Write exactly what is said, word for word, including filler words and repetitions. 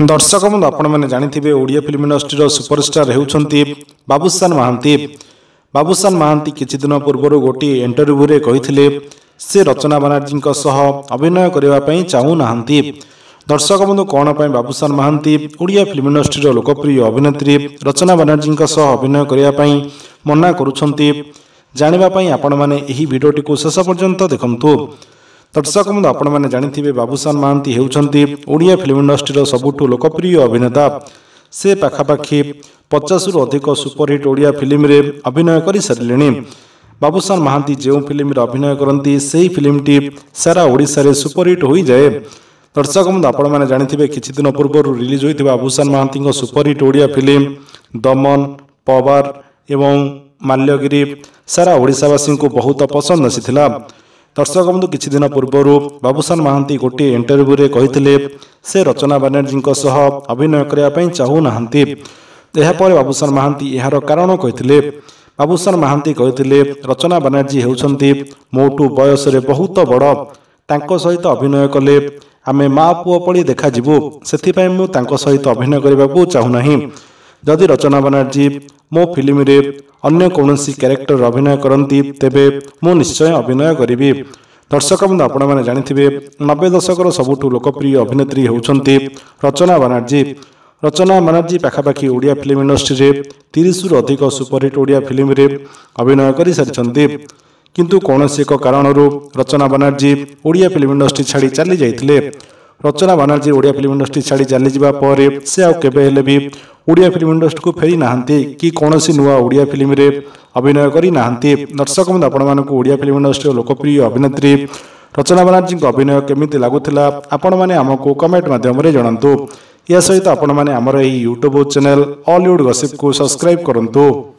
दर्शक बंधु आपण मैंने जानी ओडिया फिल्म इंडस्ट्री सुपरस्टार होउछंती बाबूशान महांती। बाबूशान महांती किछि दिन पूर्व गोटे इंटरव्यू रे कहिथिले से रचना बनर्जी सह अभिनय करबा पई चाहू नाहंती। दर्शक बंधु कौन पर बाबूशान महांती ओडिया फिल्म इंडस्ट्री लोकप्रिय अभिनेत्री रचना बनर्जी सह अभिनय करबा पई मना करुछंती जानिबा पई आपण माने एही वीडियोटी को शेष पर्यंत देखंतु। दर्शक बंधु आपण मैंने जानी बाबूशान महांती होउछंती ओडिया फिल्म इंडस्ट्री सबुठु लोकप्रिय अभिनेता। से पाखापाखि पचास रु अधिक सुपरहिट ओडिया फिल्म रे अभिनय कर सारे। बाबूशान महांती जो फिल्म रे अभिनय करती से फिल्मटी सारा ओडिशा रे सुपरहिट हो जाए। दर्शक बंधु आपण मैंने जानी किछि दिन पूर्व रिलीज होता बाबूशान महांती सुपरहिट ओडिया फिल्म दमन पवार एवं माल्यगिरी सारा ओडिशावासी को बहुत पसंद आसीथिला। दर्शक बंधु किछि दिन पूर्व बाबूशान महांती गोटे इंटरव्यू रे कहिथिले से रचना बनर्जी सह अभिनय करबा पई चाहू नाहंती। एहा पर बाबूशान महांती एहार कारण कहिथिले। बाबूशान महांती कहिथिले रचना बनर्जी हेउछंती मोटू बयस रे बहुत बड़, तांको सहित अभिनय कले आमे माँ पुओ पड़ी देखा जिवु, सेथि पई मु तांको सहित अभिनय करबाकू चाहू नाही। जदि रचना बनर्जी मो फिल्म रे अन्य कौनसी कैरेक्टर अभिनय करती तेबे मु निश्चय अभिनय करी। दर्शक बंधु आपण मैंने जानी नब्बे दशकर सबुठु लोकप्रिय अभिनेत्री होउछंती रचना बनर्जी। रचना बनर्जी पाखापाखि ओडिया फिल्म इंडस्ट्री रे तीस रु अधिक सुपरहिट ओडिया फिल्म रे अभिनय कर सारी, किंतु कौनसी एक कारणरू रचना बनर्जी ओडिया फिल्म इंडस्ट्री छाड़ी चली जाइथिले। रचना बनर्जी ओडिया फिल्म इंडस्ट्री छाड़ी चली जावा पर से आउ केबे हेले भी ओडिया फिल्म इंडस्ट्री को फेरी नाहंती कि कौनसी नुआ ओडिया फिल्म रे अभिनय करी नाहंती। दर्शक बंधु आपण मानकु ओडिया फिल्म इंडस्ट्री लोकप्रिय अभिनेत्री रचना बनर्जी अभिनय केमिति लागुथिला आपण माने हमको कमेंट माध्यम रे जणांतु। या सहित आपण माने हमर एही यूट्यूब चैनल ऑलीवुड गॉसिप को सब्सक्राइब करंतु।